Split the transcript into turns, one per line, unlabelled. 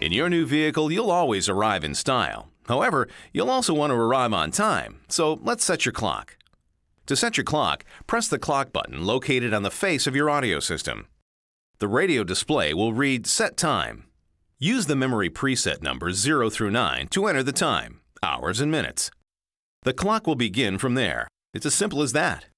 In your new vehicle, you'll always arrive in style. However, you'll also want to arrive on time, so let's set your clock. To set your clock, press the clock button located on the face of your audio system. The radio display will read Set Time. Use the memory preset numbers 0 through 9 to enter the time, hours and minutes. The clock will begin from there. It's as simple as that.